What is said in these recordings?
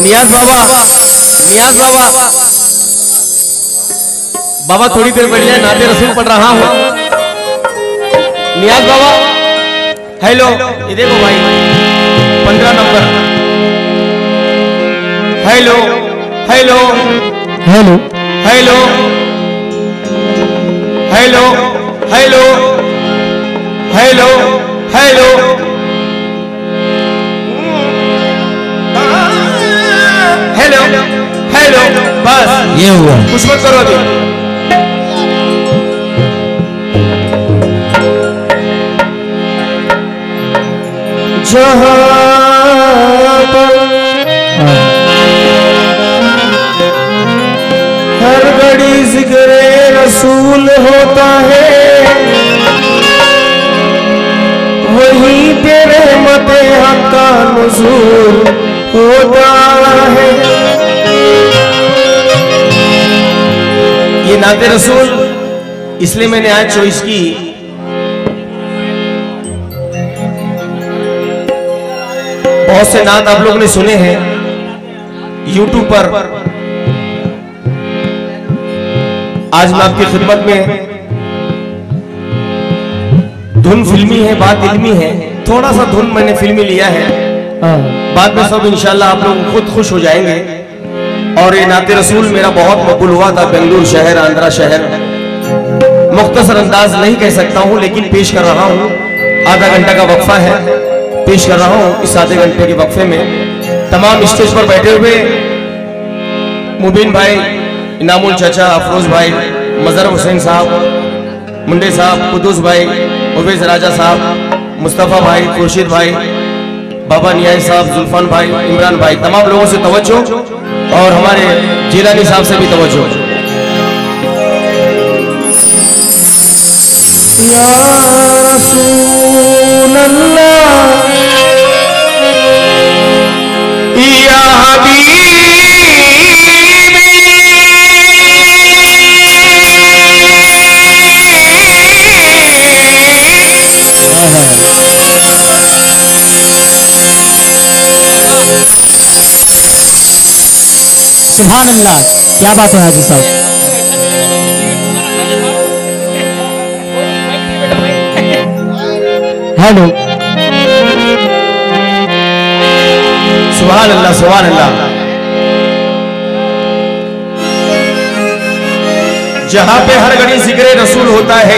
नियाज बाबा, नियाज बाबा, बाबा थोड़ी देर बैठ जाए, नाते रसूल पढ़ रहा हूं। नियाज बाबा, हेलो, ये देखो भाई 15 number, hello hello hello hello hello hello hello hello, hello hello, बस ये हुआ। कुछ मत करो अभी। जहां पर हर घड़ी जिक्रे रसूल होता है, वहीं पे रहमते हक का नुज़ूल होता है। ये नाते रसूल इसलिए मैंने आज चॉइस की, बहुत से नात आप लोग ने सुने हैं YouTube पर। आज मैं आपकी खिदमत में, धुन फिल्मी है, बात इल्मी है, थोड़ा सा धुन मैंने फिल्मी लिया है, बाद में सब इंशाल्लाह आप लोग खुद खुश हो जाएंगे। और ये नाते रसूल मेरा बहुत मकबूल हुआ था बेंगलुरु शहर, आंध्रा शहर। मुख्तसर अंदाज नहीं कह सकता हूं, लेकिन पेश कर रहा हूं। आधा घंटा का वक्फा है, पेश कर रहा हूं। इस आधे घंटे के वक्फे में तमाम स्टेज पर बैठे हुए मुबीन भाई, इनामुल चाचा, अफरोज भाई, मजहर हुसैन साहब, मुंडे साहब, कुदूस भाई, उवैस राजा साहब, मुस्तफ़ा भाई, खुर्शीद भाई, बाबा नियाज़ साहब, जुल्फान भाई, इमरान भाई, तमाम लोगों से तवज्जो और हमारे जिलानी साहब से भी तवज्जो। या रसूल अल्लाह, या सुभान अल्लाह, क्या बात है हाजी साहब। हेलो, सुभान अल्लाह, सुभान अल्लाह। जहां पे हर घड़ी जिक्र रसूल होता है,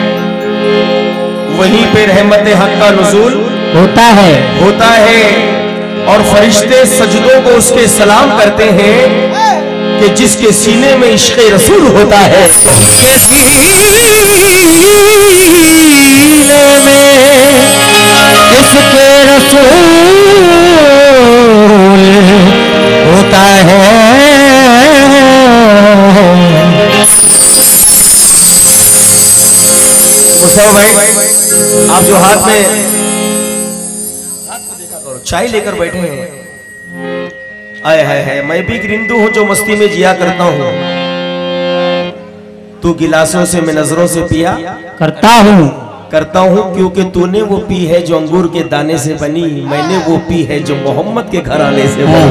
वहीं पे रहमत हक का नुज़ूल होता है। और फरिश्ते सजदों को उसके सलाम करते हैं कि जिसके सीने में इश्क़ रसूल होता है, के सीने में इसके रसूल होता है। मुस्तफा भाई, आप जो हाथ में चाय लेकर बैठे हैं, आए है, मैं भी एक रिंदू हूं जो मस्ती में जिया करता हूं। तू गिलासों से मैं नजरों से पिया करता हूं, क्योंकि तूने वो पी है जो अंगूर के दाने से बनी, मैंने वो पी है जो मोहम्मद के घराने से बनी।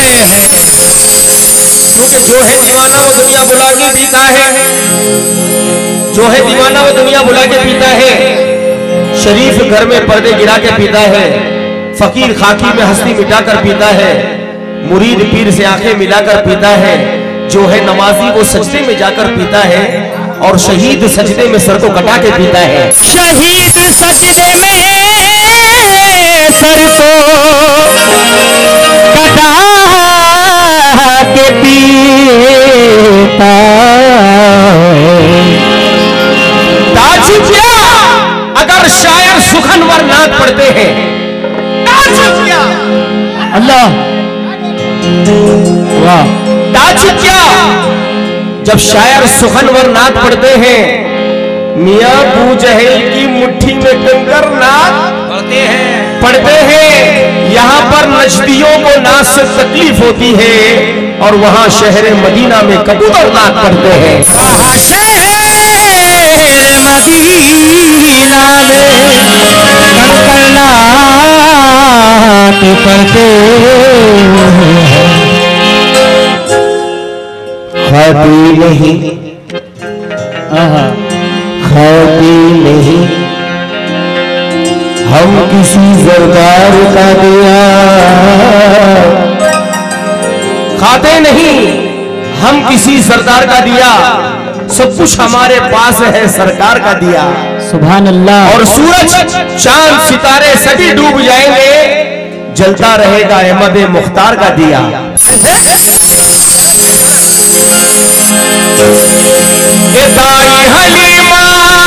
क्योंकि जो है दीवाना वो दुनिया बुला के पीता है, जो है दीवाना वो दुनिया बुला के पीता है। शरीफ घर में पर्दे गिरा के पीता है, फकीर खाकी में हंसी मिटाकर पीता है, मुरीद पीर से आंखें मिलाकर पीता है। जो है नमाजी वो सजदे में जाकर पीता है, और शहीद सजदे में सर को कटा के पीता है। शहीद सजदे में सर को कटा के पीता। ताजुब क्या अगर शायर सुखनवर नात पढ़ते हैं, अल्लाह वाह, ताजुब क्या जब शायर सुखनवर नात पढ़ते हैं, मियां अबू जहल की मुट्ठी में कंकर नात पढ़ते हैं। यहाँ पर नजदियों को नात से तकलीफ होती है, और वहां शहर मदीना में कबूतर नात पढ़ते हैं। शहर मदीना में कंकर नात पढ़ते खाती नहीं, खाती नहीं, हम किसी सरकार का दिया। खाते नहीं, हम किसी सरदार का दिया, सब कुछ हमारे पास है सरकार का दिया। सुभान अल्लाह। और सूरज चांद सितारे सभी डूब जाएंगे, जलता रहेगा अहमद मुख्तार का दिया। दाई हलीमा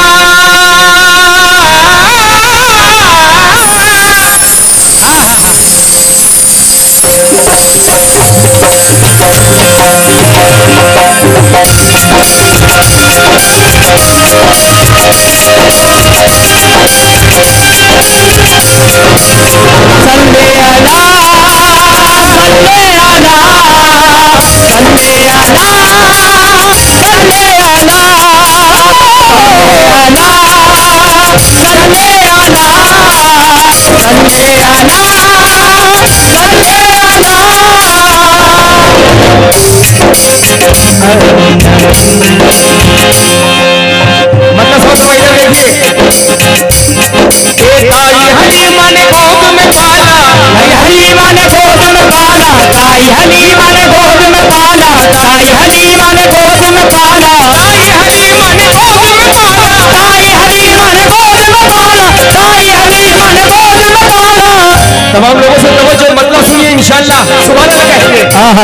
मतलब सोच रहा इधर देखिए, ताई हलीमा ने गोद में पाला, ताई हलीमा ने गोद में पाला, ताई हलीमा ने गोद में पाला, ताई हलीमा ने गोद में पाला, ताई हलीमा ने गोद में पाला, ताई हलीमा ने गोद में पाला, ताई हलीमा ने गोद में पाला। तमाम लोगों से तवज्जो, मतलब सुनिए इंशाअल्लाह सुभान अल्लाह कहेंगे।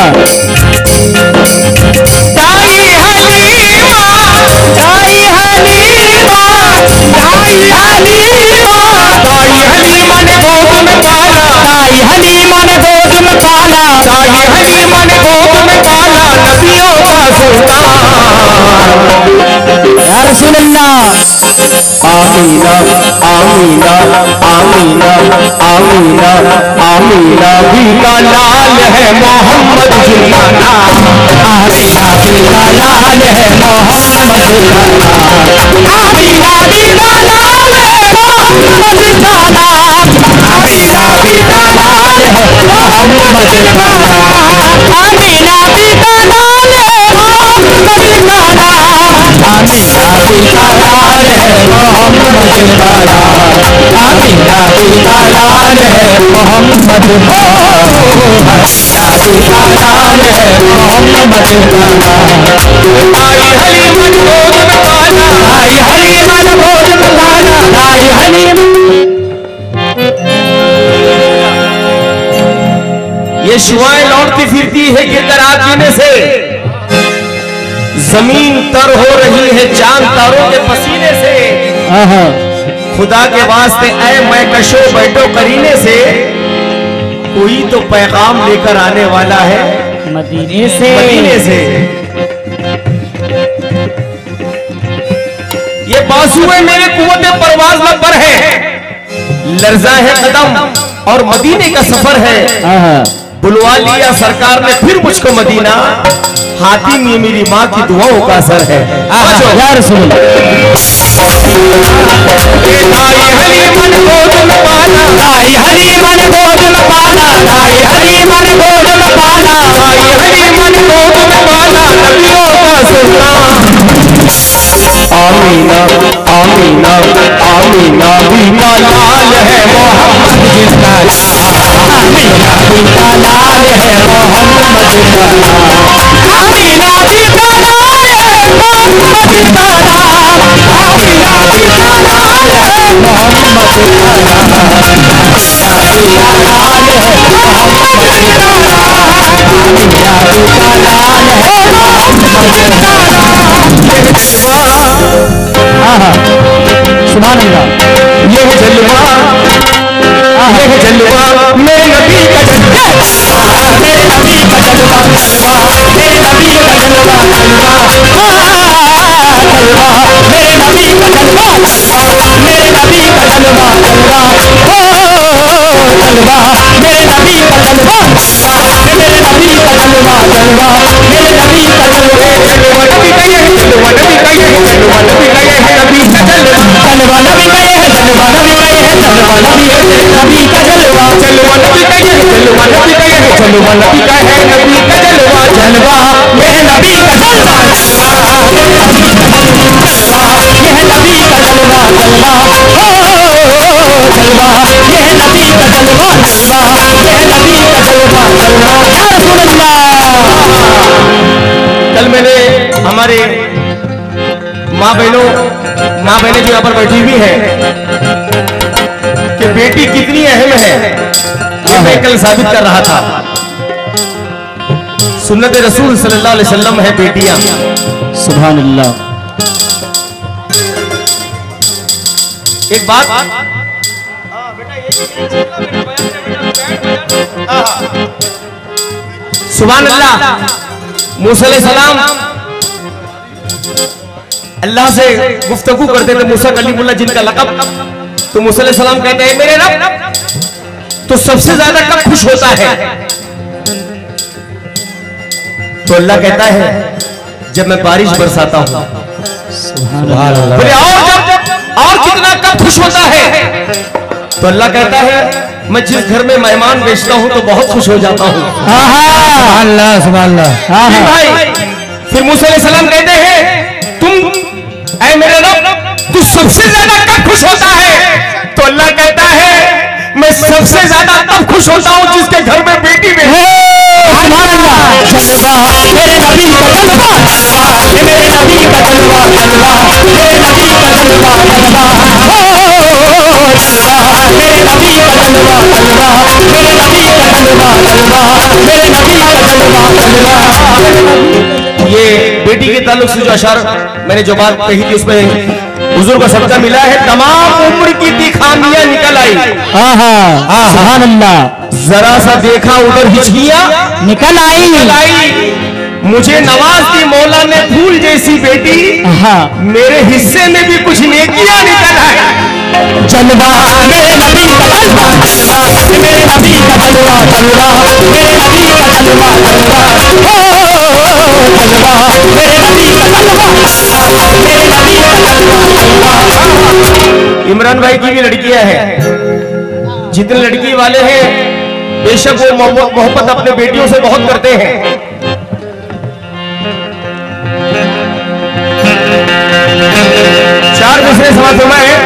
ताई हलीमा, ताई हलीमा, ताई हलीमा, ताई हलीमा ने गोद में पाला, ताई हलीमा ने गोद में पाला, ताई हलीमा ने गोद में पाला नबियों का सुल्तान या रसूल अल्लाह। Amina Amina Amina Amina Amina भी का लाल है मोहम्मद जुलाना, आमीना भी का लाल है मोहम्मद जुलाना, आमीना भी का लाल है मोहम्मद जुलाना, आमीना भी का लाल है मोहम्मद जुलाना, आमीना भी का लाल है मोहम्मद जुलाना, आमीना भी का लाल है मोहम्मद जुलाना, आमीना भी का लाल है मोहम्मद जुलाना, आमीना भी का लाल है मोहम्मद जुलाना। ताई हलीमा ने गोद में पाला, ताई हलीमा ने गोद में पाला, ताई हलीमा। ये शुआएं लौटती फिरती है गिरकर आग पीने से, जमीन तर हो रही है चांद तारों के पसीने से। खुदा के वास्ते ऐ मैं कशो बैठो करीने से, कोई तो पैगाम लेकर आने वाला है मदीने से, मदीने से। ये बाजुए मेरे कुव्वत परवाज में पर है, लर्जा है कदम और मदीने का सफर है। बुलवा लिया सरकार ने फिर मुझको मदीना, हातिम ये मेरी माँ की दुआओं का असर है। या रसूल अल्लाह। ताई हलीमा ने गोद में पाला, ताई हलीमा ने गोद में पाला, ताई हलीमा ने गोद में पाला, ताई हलीमा ने गोद में पाला नबियों का सुल्तान। आमीना आमीना आमीना भी का लाल है मोहम्मद जुलाना, आमीना भी का लाल है मोहम्मद जुलाना, आमीना भी का लाल है मोहम्मद जुलाना, आमीना भी का लाल है मोहम्मद जुलाना, आमीना भी का लाल है मोहम्मद जुलाना, आमीना भी का लाल है मोहम्मद जुलाना। सुभान अल्लाह। ये जलवा, ये जलवा मेरे नबी का जलवा, मेरे नबी का जलवा, जलवा मेरे नबी का जलवा, जलवा जलवा मेरे नबी का जलवा, जलवा मेरे नबी का जलवा, जलवा जलवा मेरे नबी का जलवा, जलवा मेरे नबी का जलवा, जलवा मेरे नबी का जलवा, जलवा नबी का ये, जलवा नबी का ये, जलवा नबी का ये है नबी का जलवा, जलवा नबी का ये है, जलवा नबी का ये है, जलवा नबी है नबी का जलवा, जलवा नबी का ये, जलवा नबी का ये, जलवा नबी का है नबी का जलवा, जलवा मेरे नबी का जलवा। माँ बहनें जो यहाँ पर बैठी हुई हैं कि बेटी कितनी अहम है, ये मैं कल साबित कर रहा था। सुन्नत रसूल सल्लल्लाहु अलैहि वसल्लम है बेटियां। सुभान अल्लाह। एक बात, सुभान अल्लाह। मूसा अलैहिस्सलाम अल्लाह से गुफ्तगू करते थे, मूसा कलीमुल्लाह जिनका लक़ब। तो मूसा अलैहिस्सलाम कहते हैं मेरे रब तो सबसे ज्यादा कब खुश होता है? तो अल्लाह कहता है जब मैं बारिश बरसाता हूं। बोले और कितना कब खुश होता है? तो अल्लाह कहता है मैं जिस घर में मेहमान भेजता हूं तो बहुत खुश हो जाता हूं। अल्लाह सुभान अल्लाह। भाई फिर मूसा अलैहिस्सलाम कहते हैं तुम ऐ मेरे रब तू सबसे ज्यादा कब खुश होता है? तो अल्लाह कहता है मैं सबसे ज्यादा तब खुश होता हूं जिसके घर में बेटी में है। जलवा मेरे नबी का जलवा, मेरे नबी का जलवा, जलवा मेरे नबी का जलवा, जलवा जलवा मेरे नबी का जलवा, जलवा मेरे नबी का जलवा, जलवा मेरे नबी का जलवा, जलवा। ये बेटी के ताल्लुक से जो अशार मैंने जो बात कही थी उसमें हुजूर को सबका मिला है। तमाम उम्र की थी खामियां निकल आई। सुभान अल्लाह। जरा सा देखा उधर हिचकियां निकल आई। मुझे नवाज दी मौला ने फूल जैसी बेटी, मेरे हिस्से में भी कुछ नेकियां निकल आई। जलवा मेरे नबी का जलवा, जलवा मेरे नबी का जलवा, जलवा मेरे नबी का जलवा, जलवा जलवा मेरे नबी का जलवा, मेरे नबी का जलवा, जलवा। इमरान भाई की भी लड़कियां हैं, जितने लड़की वाले हैं बेशक वो मोहब्बत अपने बेटियों से बहुत करते हैं। चार दूसरे सवाल फरमाए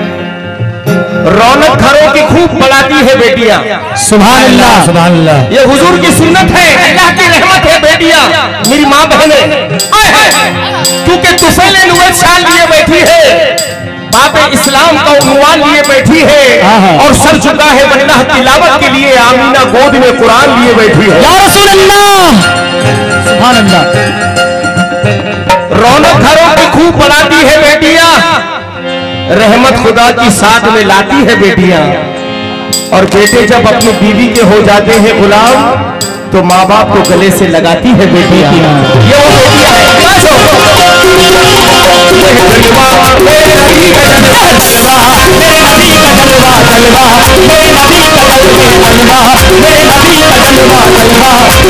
रौनक घरों की खूब बढ़ाती है बेटियां। सुभान अल्लाह, सुभान अल्लाह। ये हुजूर की सुन्नत है, अल्लाह की रहमत है। बेटियां मेरी माँ बहनें क्योंकि तुफैल नुबुव्वत शाल लिए बैठी है, बाप इस्लाम का उन्वान लिए बैठी है और सर झुका है वल्लाह तिलावत के लिए, आमीना गोद में कुरान लिए बैठी है। या रसूल अल्लाह। सुभान अल्लाह। रौनक घरों की खूब बढ़ाती है बेटियां, रहमत खुदा की साथ में लाती है बेटियां। और बेटे जब अपनी बीवी के हो जाते हैं गुलाम तो माँ बाप को गले से लगाती है बेटियां। ये वो बेटियां हैं। मेरे नबी का जलवा, जलवा मेरे नबी का जलवा, जलवा मेरे नबी का जलवा, जलवा मेरे नबी का जलवा, जलवा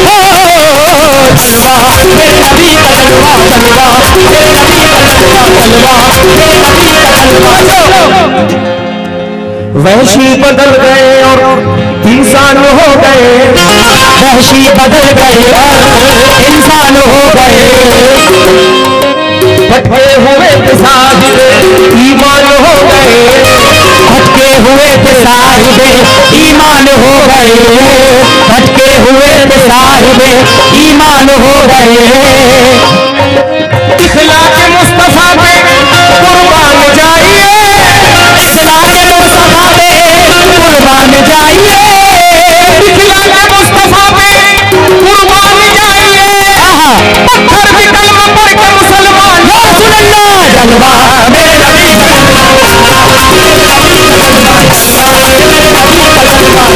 जलवा मेरे नबी का जलवा, जलवा मेरे नबी का जलवा, जलवा मेरे नबी का जलवा। वहशी बदल गए और इंसान हो गए, वहशी बदल गए और इंसान हो गए, भटके हुए साहिब ईमान हो गए, भटके हुए साहिब ईमान हो गए, भटके हुए साहिब ईमान हो गए। इखलाक मुस्तफा पे कुर्बान जाइए, इखलाक मुस्तफा पे कुर्बान जाइए, इखलाक मुस्तफा पे कुर्बान जाइए। पत्थर भी कलमा पढ़ के मुसलमान। या रसूल अल्लाह। जलवा मेरे नबी का जलवा, मेरे नबी का जलवा, जलवा मेरे नबी का जलवा,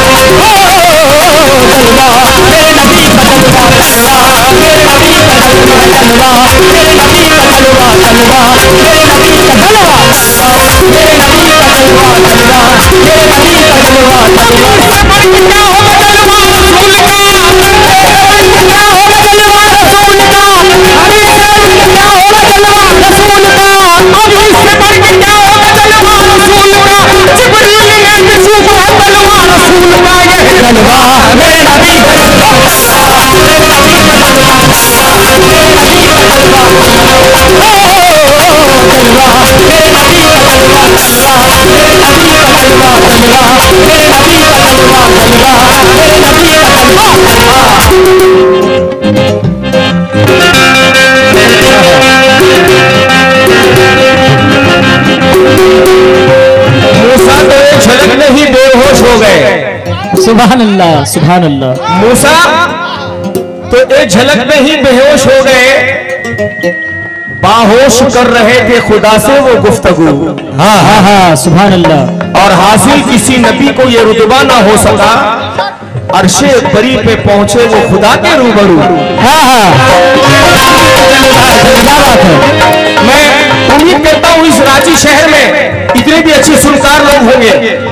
जलवा मेरे नबी का जलवा, जलवा मेरे नबी का जलवा, जलवा मेरे नबी का जलवा, जलवा मेरे नबी का जलवा, जलवा मेरे नबी का जलवा, जलवा मेरे नबी का जलवा, जलवा। क्या होगा जलवा रसूल का, क्या होगा जलवा रसूल का, अरे क्या होगा जलवा रसूल का, अब इससे बढ़ के क्या होगा जलवा रसूल का। जिब्रील ने बिछुआ तलवा रसूल का, ये जलवा मेरे नबी का जलवा, मेरे नबी का जलवा, मेरे नबी का जलवा, जलवा मेरे नबी का जलवा, जलवा मेरे नबी का जलवा, जलवा मेरे नबी का जलवा, जलवा सुभान अल्लाह सुभान अल्लाह। मूसा तो एक झलक में ही बेहोश हो गए, बाहोश कर रहे थे खुदा से वो गुफ्तगू। हाँ हाँ हाँ सुभान अल्लाह। और हासिल किसी नबी को ये रुतबा ना हो सका, अर्शे बरी पे पहुंचे वो खुदा के रूबरू। हाँ हाँ क्या बात है। मैं उम्मीद करता हूं इस रांची शहर में इतने भी अच्छे सुनकार लोग होंगे।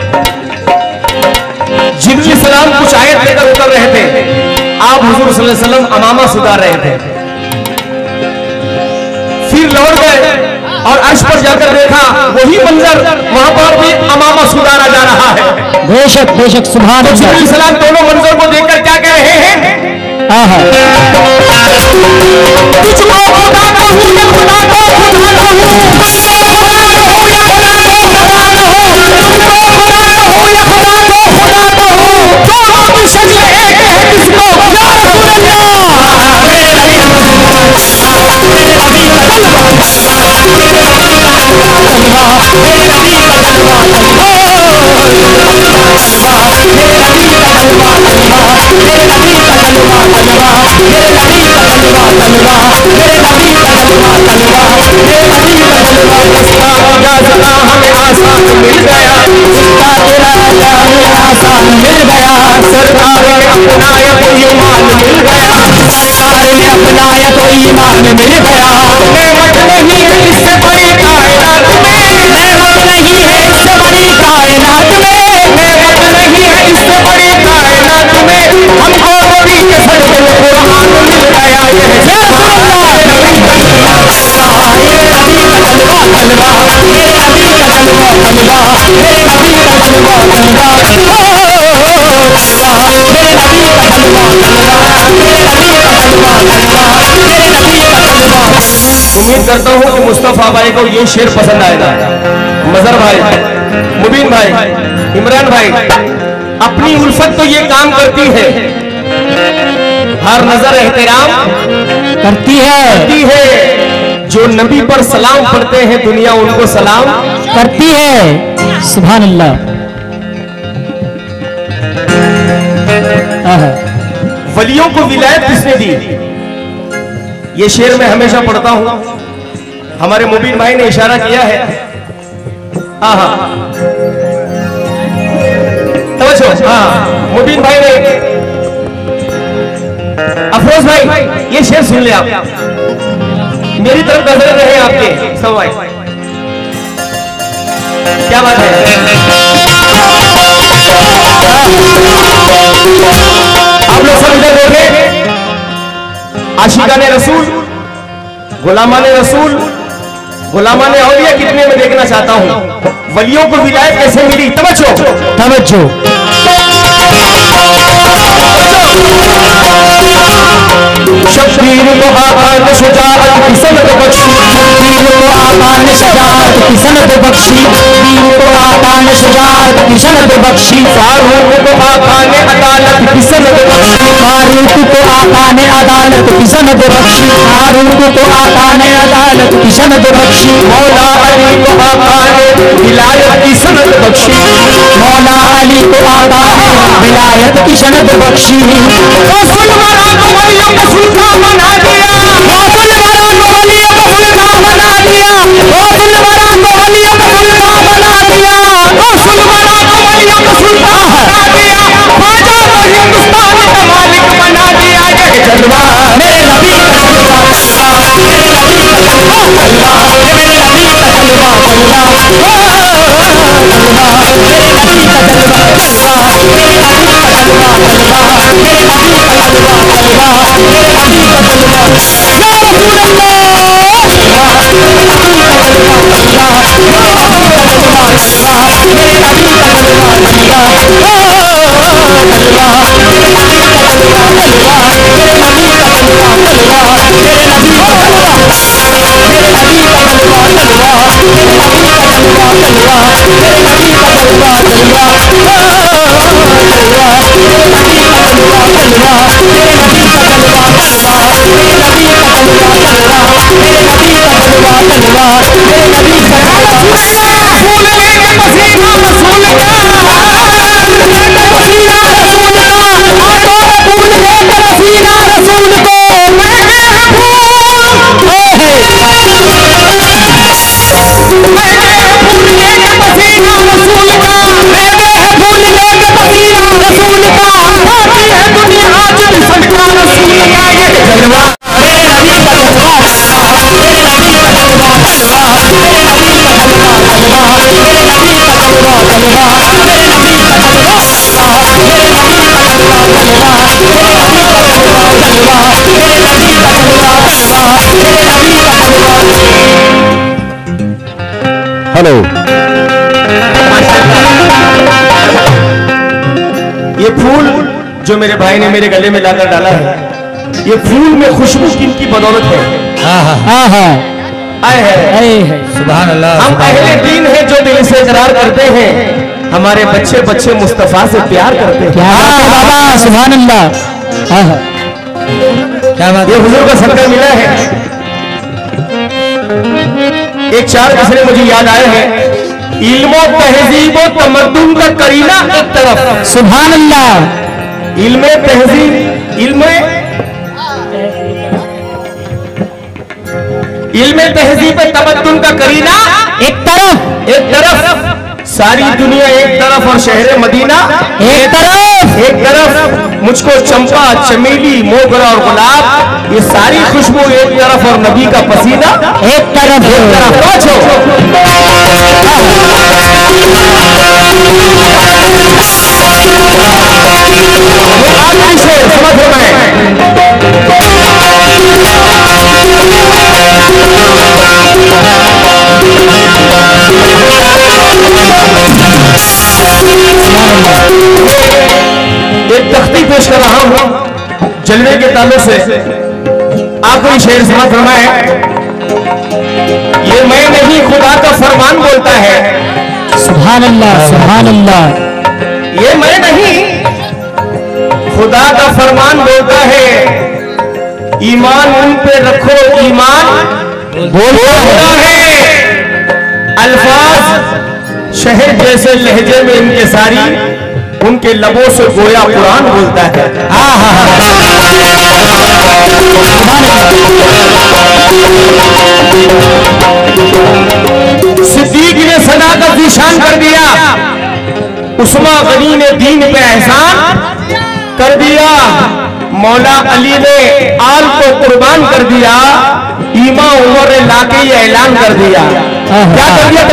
जिब्रील सलाम कुछ आयत लेकर उतर रहे थे, आप हुजूर सल्लल्लाहु अलैहि वसल्लम अमामा सुधार रहे थे, फिर लौट गए और अर्श पर जाकर देखा वही मंजर, वहां पर भी अमामा सुधारा जा रहा है। बेशक बेशक सुभान अल्लाह। जिब्रील सलाम दोनों मंजर को देखकर क्या कह रहे हैं? हाँ हाँ तुझको खुदा कहूं या खुदा को खुदा हमें आसान मिल गया, आसान मिल गया। सरकार ने अपनाया तो ईमान मिल गया, सरकार ने अपनाया तो ईमान मिल गया। नेमत नहीं है इससे बड़ी कायनात में, नेमत नहीं है इससे बड़ी कायनात में, नेमत नहीं है इससे बड़ी कायनात में, हमको नबी के सदके कुरान मिल गया। उम्मीद करता हूं कि मुस्तफा भाई को ये शेर पसंद आएगा। मजहर भाई, मुबीन भाई, इमरान भाई, अपनी उल्फत तो ये काम करती है, हर नजर एहतराम करती है। जो नबी पर सलाम पढ़ते हैं दुनिया उनको सलाम करती है। सुभान अल्लाह। वलियों को विलायत किसने दी? ये शेर मैं हमेशा पढ़ता हूं, हमारे मुबीन भाई ने इशारा किया है। हाँ तवज्जो, हाँ मुबीन भाई ने, अफरोज भाई ये शेर सुन ले आप, मेरी तरफ नजर रहे आपके सब भाई, क्या बात है। आप लोग सब इधर देखे, आशिकाने रसूल, गुलामाने रसूल, गुलामाने औलिया कितने में देखना चाहता हूं, वलियों को विलायत कैसे मिली? तवज्जो तवज्जो। शब्बीर को आकान शुजाअत की सनद बख्शी, दीन को आकान शुजाअत की सनद बख्शी, दीन को आकान शुजाअत की सनद बख्शी, फारूक को आकान अदालत की सनद बख्शी, फारूक को आकान अदालत की सनद बख्शी, फारूक को आकान अदालत की सनद बख्शी, मौला अली को आकान विलायत की सनद बख्शी, मौला अली को आकान विलायत की सनद बख्शी। मुसलमानों को वलियों का सुल्तान बना दिया, मुसलमानों को वलियों का सुल्तान बना दिया, मुसलमानों को वलियों का सुल्तान बना दिया, मुसलमानों को वलियों का सुल्तान बना दिया, ख्वाजा को हिंदुस्तान का मालिक बना दिया। ये जलवा मेरे नबी का जलवा जलवा, मेरे नबी का जलवा जलवा, मेरे नबी का जलवा जलवा, जलवा मेरे नबी का जलवा जलवा, मेरे नबी का जलवा जलवा, मेरे नबी का जलवा जलवा, मेरे नबी का जलवा या रसूल अल्लाह, जलवा मेरे नबी का जलवा जलवा, मेरे नबी का जलवा जलवा, मेरे नबी का जलवा जलवा, जलवा मेरे नबी का जलवा जलवा, मेरे नबी का जलवा जलवा, मेरे नबी का जलवा, मेरे नबी का जलवा जलवा, मेरे नबी का जलवा जलवा, मेरे नबी का जलवा जलवा, जलवा मेरे नबी का जलवा जलवा, मेरे नबी का जलवा जलवा, मेरे नबी का जलवा जलवा, मेरे नबी का जलवा जलवा, मेरे नबी का जलवा रसूल लेके पसीना रसूल का, पसीना रसूल हेलो। ये फूल जो मेरे भाई ने मेरे गले में लाकर डाला है, ये फूल में खुशबू किनकी बदौलत है? आए है सुभान अल्लाह। हम अहले दीन हैं जो दिल से इकरार करते हैं, हमारे बच्चे बच्चे मुस्तफा से प्यार करते हैं। क्या बात है बाबा, सुभान अल्लाह। क्या बात, ये हुजूर का सदका मिला है। एक चार किसने मुझे याद आए हैं, इल्मो तहजीब व तमद्दुन का करीना एक तरफ, सुभान अल्लाह। इल्म तहजीब इल्म तहजीब तमद्दुन का करीना एक तरफ, सारी दुनिया एक तरफ और शहर मदीना एक तरफ, मुझको चंपा चमेली मोगरा और गुलाब ये सारी खुशबू एक तरफ और नबी का पसीना एक तरफ। आखिरी शेर समझ रहे हैं। एक तख्ती पेश कर रहा हूं जलवे के ताल्लुक से। आखिरी शेर समझ फरमाए, ये मैं नहीं खुदा का फरमान बोलता है। सुभान अल्लाह, सुभान अल्लाह। ये मैं नहीं खुदा का फरमान बोलता है, ईमान उन पे रखो, ईमान बोलता है। अल्फाज शहर जैसे लहजे में इनके सारी, उनके लबों से गोया कुरान बोलता है। सिद्दीक ने सदाकत निशान कर दिया, उस्मा गनी ने दीन पे एहसान कर दिया, मौला अली ने आल को कुर्बान कर दिया, ईमा उमर ने लाके ये ऐलान कर दिया। क्या कर दिया?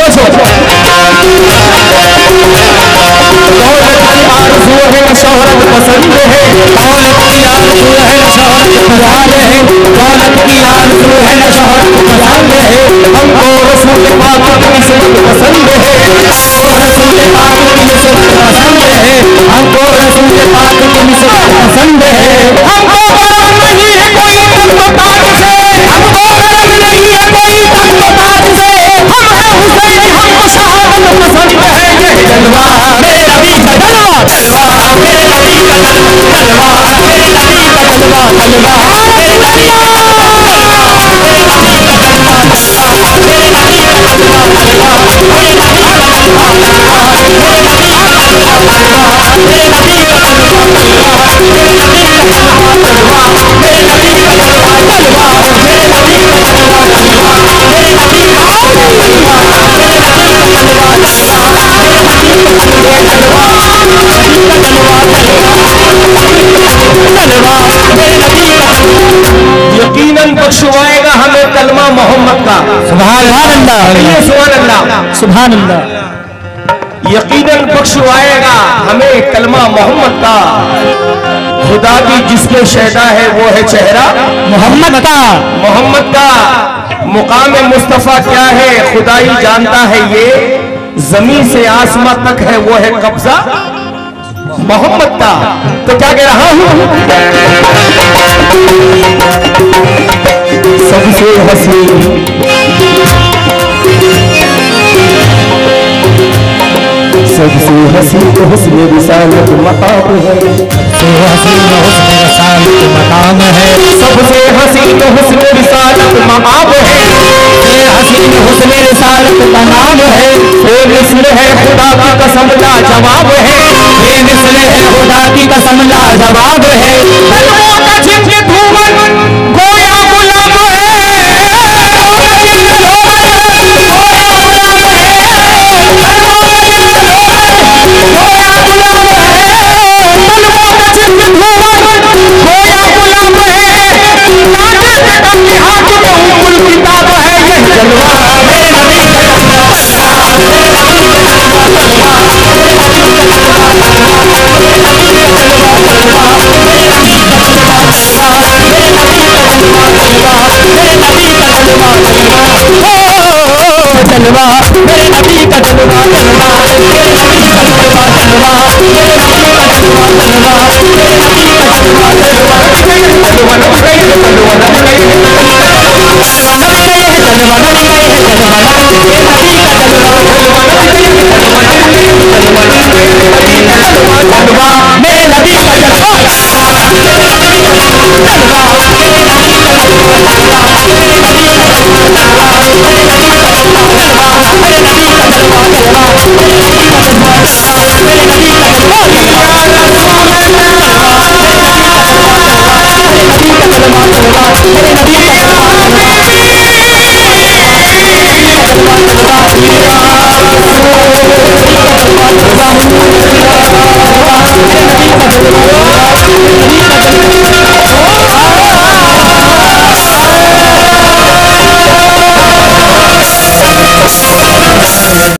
आरज़ू है शोहरत पसंद है, दौलत की आरज़ू है शोहरत पसंद है, दौलत की आरज़ू है शोहरत पसंद है, हमको रसूल पाक की निस्बत पसंद है, हमको रसूल पाक की निस्बत पसंद है, हमको रसूल पाक की निस्बत पसंद है। हमको गरज नहीं है कोई तख्त-ओ-ताज से, हमको गरज नहीं है कोई तख्त-ओ-ताज से, हम हैं हुसैन, हमको शहादत पसंद है। ये जलवा मेरे नबी का जलवा, जलवा मेरे नबी का जलवा, जलवा मेरे नबी का जलवा, जलवा मेरे नबी का जलवा, मेरे नबी का जलवा, जलवा मेरे नबी का जलवा, जलवा मेरे नबी का जलवा, जलवा मेरे नबी का जलवा, जलवा मेरे नबी का जलवा, जलवा मेरे नबी का जलवा, जलवा मेरे नबी का जलवा, जलवा मेरे नबी का जलवा, जलवा मेरे नबी का जलवा, मेरे नबी का जलवा, जलवा मेरे नबी का जलवा, जलवा नबी का जलवा, जलवा मेरे नबी का जलवा। यकीनन बख्शवाएगा हमें कलमा मोहम्मद का। सुभान अल्लाह, सुभान अल्लाह, सुभान अल्लाह। यकीनन बख्शवाएगा हमें कलमा मोहम्मद का। खुदा की जिसके शहदा है वो है चेहरा मोहम्मद का। मोहम्मद का मुकाम मुस्तफा क्या है खुदा ही जानता है, ये जमीन से आसमां तक है वो है कब्जा मोहम्मद का। तो क्या कह रहा हूं, सबसे हसीन सबसे हसीन हुस्न रिसालत मकाम है, सबसे हसीन हुस्न रिसालत मकाम है, सबसे हसीन हुस्न रिसालत मकाम है, सबसे हसीन हुस्न रिसालत का नाम है, बेमिसल है खुदा की कसम लाजवाब है, बेमिसल है खुदा की कसम लाजवाब है, कलमों का छिटके धूमन गोया गुलाब है, जलवा मेरे मेरे नबी का